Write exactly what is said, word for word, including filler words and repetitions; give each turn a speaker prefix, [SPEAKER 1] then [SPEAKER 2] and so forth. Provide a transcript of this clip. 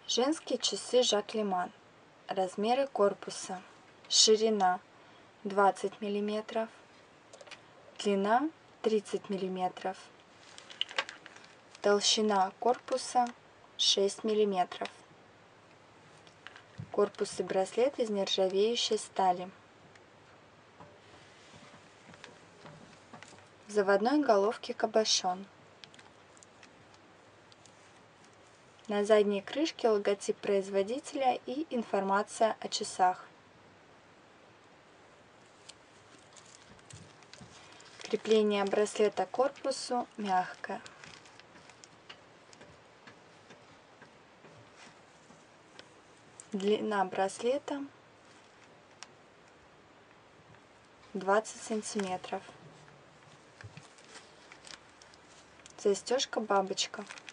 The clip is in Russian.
[SPEAKER 1] Женские часы Жак Леман. Размеры корпуса. Ширина двадцать миллиметров, длина тридцать миллиметров, толщина корпуса шесть миллиметров. Корпус и браслет из нержавеющей стали. В заводной головке кабошон. На задней крышке логотип производителя и информация о часах. Крепление браслета к корпусу мягкое. Длина браслета двадцать сантиметров. Застежка бабочка.